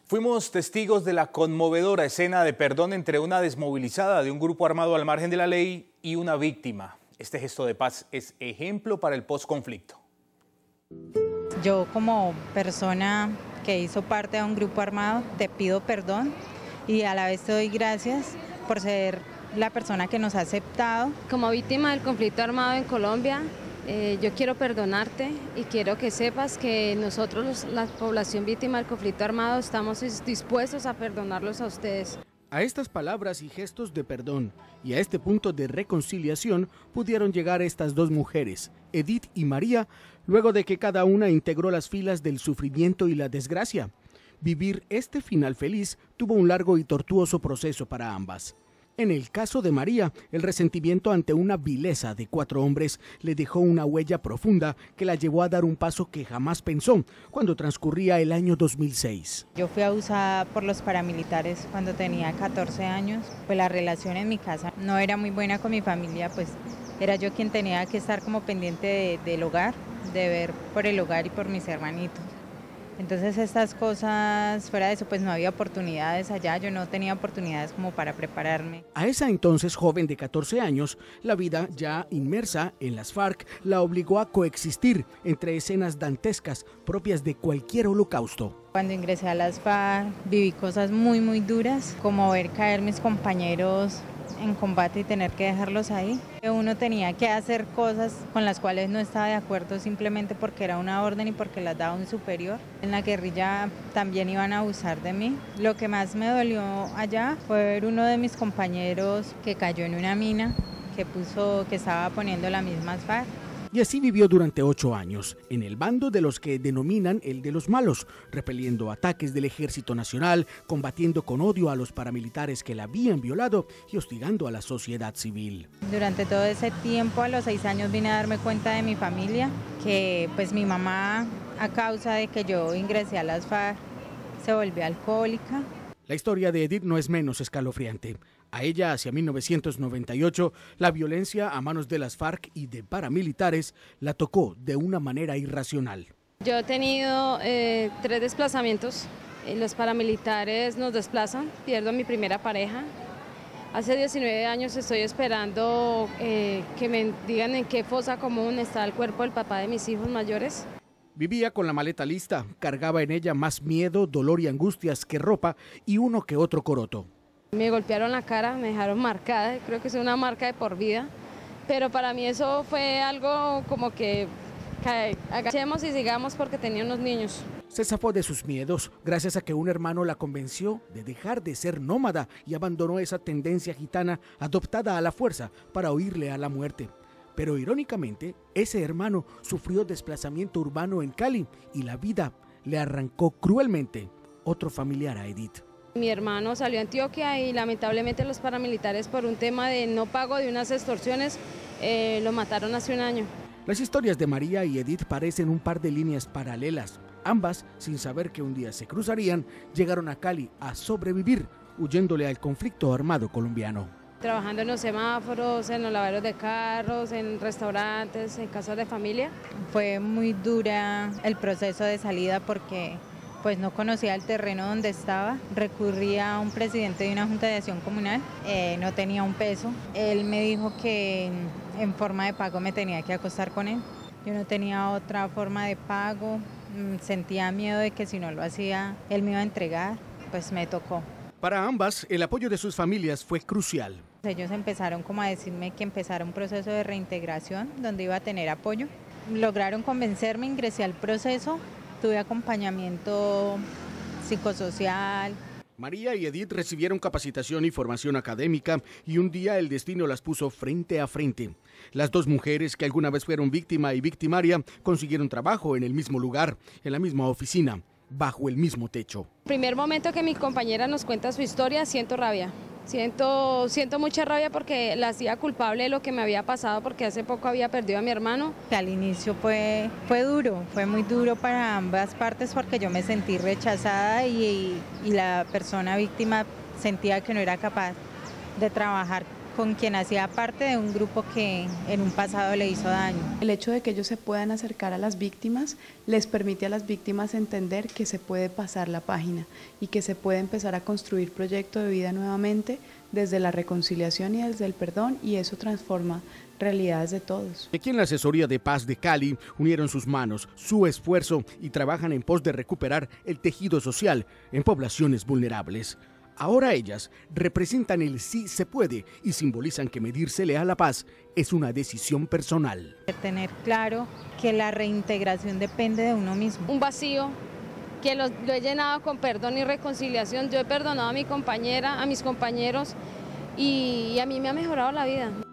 Fuimos testigos de la conmovedora escena de perdón entre una desmovilizada de un grupo armado al margen de la ley y una víctima. Este gesto de paz es ejemplo para el posconflicto. Yo, como persona que hizo parte de un grupo armado, te pido perdón y a la vez te doy gracias por ser la persona que nos ha aceptado. Como víctima del conflicto armado en Colombia, yo quiero perdonarte y quiero que sepas que nosotros, la población víctima del conflicto armado, estamos dispuestos a perdonarlos a ustedes. A estas palabras y gestos de perdón y a este punto de reconciliación pudieron llegar estas dos mujeres, Edith y María, luego de que cada una integró las filas del sufrimiento y la desgracia. Vivir este final feliz tuvo un largo y tortuoso proceso para ambas. En el caso de María, el resentimiento ante una vileza de 4 hombres le dejó una huella profunda que la llevó a dar un paso que jamás pensó cuando transcurría el año 2006. Yo fui abusada por los paramilitares cuando tenía 14 años. Pues la relación en mi casa no era muy buena con mi familia, pues era yo quien tenía que estar como pendiente del hogar, de ver por el hogar y por mis hermanitos. Entonces estas cosas, fuera de eso, pues no había oportunidades allá, yo no tenía oportunidades como para prepararme. A esa entonces joven de 14 años, la vida ya inmersa en las FARC la obligó a coexistir entre escenas dantescas propias de cualquier holocausto. Cuando ingresé a las FARC viví cosas muy duras, como ver caer mis compañeros en combate y tener que dejarlos ahí. Uno tenía que hacer cosas con las cuales no estaba de acuerdo simplemente porque era una orden y porque las daba un superior. En la guerrilla también iban a abusar de mí. Lo que más me dolió allá fue ver uno de mis compañeros que cayó en una mina que estaba poniendo la misma FARC. Y así vivió durante 8 años, en el bando de los que denominan el de los malos, repeliendo ataques del Ejército Nacional, combatiendo con odio a los paramilitares que la habían violado y hostigando a la sociedad civil. Durante todo ese tiempo, a los 6 años, vine a darme cuenta de mi familia, que pues mi mamá, a causa de que yo ingresé a las FARC, se volvió alcohólica. La historia de Edith no es menos escalofriante. A ella, hacia 1998, la violencia a manos de las FARC y de paramilitares la tocó de una manera irracional. Yo he tenido 3 desplazamientos. Los paramilitares nos desplazan, pierdo a mi primera pareja. Hace 19 años estoy esperando que me digan en qué fosa común está el cuerpo del papá de mis hijos mayores. Vivía con la maleta lista, cargaba en ella más miedo, dolor y angustias que ropa y uno que otro coroto. Me golpearon la cara, me dejaron marcada, creo que es una marca de por vida, pero para mí eso fue algo como que agachemos y sigamos porque tenía unos niños. Se zafó de sus miedos gracias a que un hermano la convenció de dejar de ser nómada y abandonó esa tendencia gitana adoptada a la fuerza para huirle a la muerte. Pero irónicamente, ese hermano sufrió desplazamiento urbano en Cali y la vida le arrancó cruelmente otro familiar a Edith. Mi hermano salió a Antioquia y lamentablemente los paramilitares, por un tema de no pago de unas extorsiones, lo mataron hace un año. Las historias de María y Edith parecen un par de líneas paralelas. Ambas, sin saber que un día se cruzarían, llegaron a Cali a sobrevivir, huyéndole al conflicto armado colombiano. Trabajando en los semáforos, en los lavaderos de carros, en restaurantes, en casas de familia. Fue muy dura el proceso de salida porque pues no conocía el terreno donde estaba, recurrí a un presidente de una junta de acción comunal, no tenía un peso, él me dijo que en forma de pago me tenía que acostar con él, yo no tenía otra forma de pago, sentía miedo de que si no lo hacía él me iba a entregar, pues me tocó. Para ambas, el apoyo de sus familias fue crucial. Ellos empezaron como a decirme que empezara un proceso de reintegración donde iba a tener apoyo, lograron convencerme, ingresé al proceso. Tuve acompañamiento psicosocial. María y Edith recibieron capacitación y formación académica y un día el destino las puso frente a frente. Las dos mujeres que alguna vez fueron víctima y victimaria consiguieron trabajo en el mismo lugar, en la misma oficina, bajo el mismo techo. El primer momento que mi compañera nos cuenta su historia, siento rabia. Siento mucha rabia porque la hacía culpable de lo que me había pasado porque hace poco había perdido a mi hermano. Al inicio fue duro, fue muy duro para ambas partes porque yo me sentí rechazada y la persona víctima sentía que no era capaz de trabajar con quien hacía parte de un grupo que en un pasado le hizo daño. El hecho de que ellos se puedan acercar a las víctimas les permite a las víctimas entender que se puede pasar la página y que se puede empezar a construir proyecto de vida nuevamente desde la reconciliación y desde el perdón, y eso transforma realidades de todos. Aquí en la Asesoría de Paz de Cali unieron sus manos, su esfuerzo y trabajan en pos de recuperar el tejido social en poblaciones vulnerables. Ahora ellas representan el sí se puede y simbolizan que medírsele a la paz es una decisión personal. Tener claro que la reintegración depende de uno mismo. Un vacío que lo he llenado con perdón y reconciliación. Yo he perdonado a mi compañera, a mis compañeros, y a mí me ha mejorado la vida.